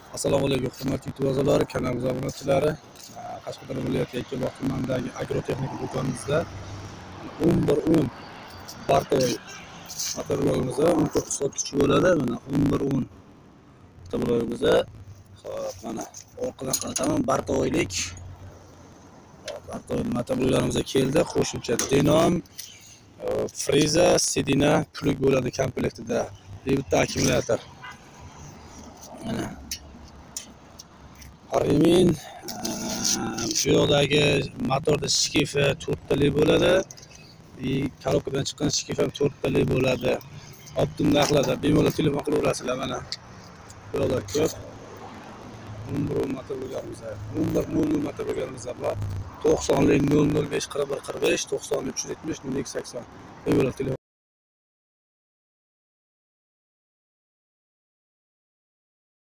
Assalomu alaykum hurmatli YouTube a'zolari, kanalimiz obunachilari. Qashqadaryo viloyati Yakkabog' tumanidagi agrotexnika do'konimizda 1110 Bartoy motorologimizda 14 soat kuchi bo'ladi. Mana 1110 motorologimizda. Xo'p, mana orqadan qarataman, Bartoylik Bartoy motorologimizga keldi. Qo'shimcha denom, friza, sedina pullik bo'ladi komplektida. Bitta akkumulyator. Mana remin, bu yoqdagi motorda shkifi 4 talik bo'ladi. Korobkadan chiqqan shkif ham 4 talik bo'ladi. Optim narxlarda bemalol telefon qilib olasizlar. Mana bu yoqda ko'p 11 motor bo'lganimiz, 11 motor bo'lganimiz bor. 90lik 005 41 45, 90lik 370 0280. Bemalol telefon